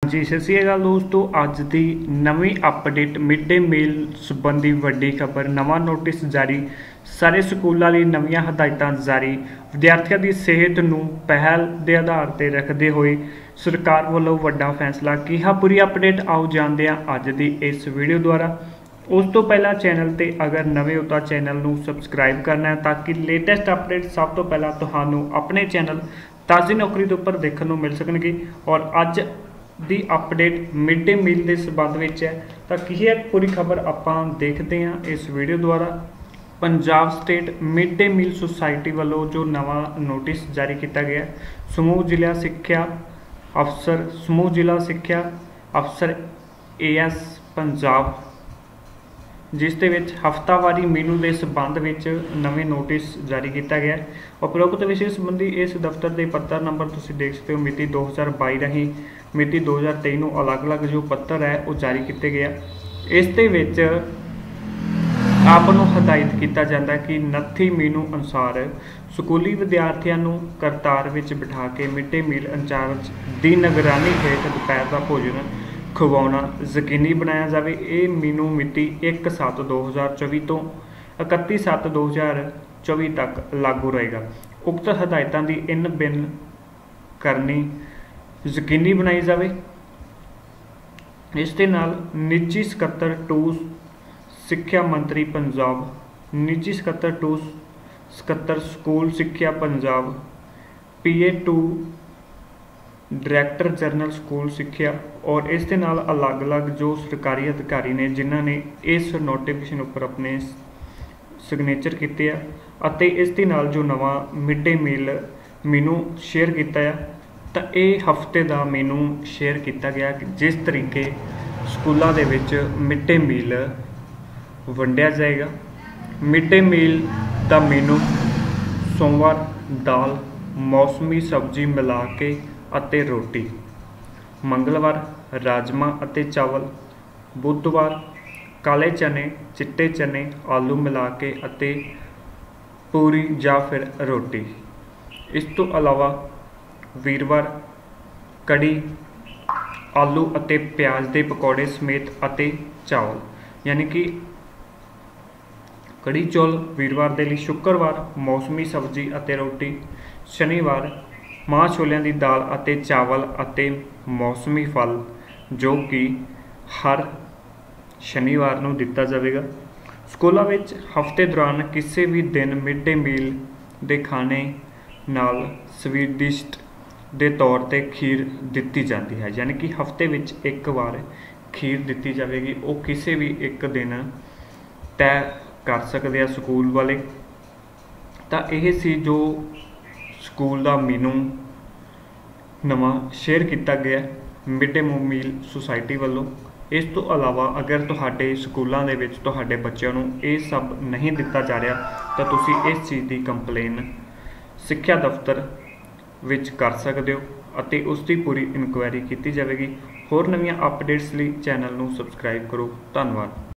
जी सत श्री अकाल दोस्तों, अज की नवीं अपडेट मिड डे मील संबंधी वड्डी खबर। नवा नोटिस जारी, सारे स्कूलों लई नवीं हदायतां जारी। विद्यार्थियों की सेहत नूं पहल के आधार पर रखते हुए सरकार वालों वड्डा फैसला। की है पूरी अपडेट, आओ जानते हैं अज की इस वीडियो द्वारा। उस तो पहला चैनल ते अगर नवे हो तो चैनल नूं सबसक्राइब करना है ताकि लेटेस्ट अपडेट सब तो पहला तुहानूं अपने चैनल ताज़ी नौकरी के उपर देखने को मिल सकणगी। और अज दी अपडेट मिड डे मील के संबंध में है, तो की है पूरी खबर आपां देखते हैं इस वीडियो द्वारा। Punjab state mid day meal society वालों जो नवा नोटिस जारी किया गया, समूह जिला सिक्ख्या अफसर AS पंजाब, जिस दे विच हफ्तावारी मीनू के संबंध में नवे नोटिस जारी किया गया। उपरोक्त विषय संबंधी इस दफ्तर के पत्र नंबर तुसीं देख सकते हो, मिति 2022 रही मिति 2023 नूं अलग अलग जो पत्र है वो जारी किए गए। इस दे विच आपनूं हदायत किया जाता है कि 29 मीनू अनुसार स्कूली विद्यार्थियों नूं करतार विच बिठा के मिड डे मील इंचार्ज की निगरानी हेठ दोपहर का भोजन खवाना यकीनी बनाया जाए। ये मीनू मिति 1/7/2024 तो 31/7/2024 तक लागू रहेगा। उक्त हदायतों की इन बिन करनी यकीनी बनाई जाए। इस दे नाल निजी सकत्तर 2 सिक्ख्या मंत्री पंजाब, निजी सकत्तर 2 सकत्तर स्कूल सिक्ख्या Punjab, PA2 director general school सिक्ख्या और इस दे नाल अलग अलग जो सरकारी अधिकारी ने जिन्हों ने इस नोटिफिकेशन उपर अपने सिग्नेचर किए हैं। इस दे नाल जो नवा mid day meal menu share किया है, तो यह हफ्ते का मीनू शेयर किया गया कि जिस तरीके स्कूलों के विच मिड डे मील वंडिया जाएगा। मिड डे मील का मीनू सोमवार दाल मौसमी सब्जी मिला के अते रोटी, मंगलवार राजमा अते चावल, बुधवार काले चने चिट्टे चने आलू मिला के अते पूरी या फिर रोटी। इस तो अलावा वीरवार कड़ी आलू अते प्याज के पकौड़े समेत अते चावल, यानी कि कड़ी चौल वीरवार के लिए। शुक्रवार मौसमी सब्जी अते रोटी, शनिवार मां छोलियां की दाल अते चावल अते मौसमी फल जो कि हर शनिवार नूं दिता जाएगा। स्कूलों में हफ्ते दौरान किसी भी दिन मिड डे मील के खाने नाल स्वीडिस्ट के तौर पर खीर दी जाती है, यानी कि हफ्ते में एक बार खीर दी जाएगी। वो किसी भी एक दिन तय कर सकते हैं स्कूल वाले। तो यह सी जो स्कूल का मीनू नवा शेयर किया गया मिड डे मील सोसाइटी वालों। इस तो अलावा अगर तुहाडे स्कूलों के विच तुहाडे बच्चों को ये सब नहीं दिता जा रहा, तो तुसी इस चीज़ की कंप्लेन सिक्ख्या दफ्तर विच कर सकते हो अते उसकी पूरी इनक्वायरी की जाएगी। होर नवीं अपडेट्स लिए चैनल को सबसक्राइब करो। धन्यवाद।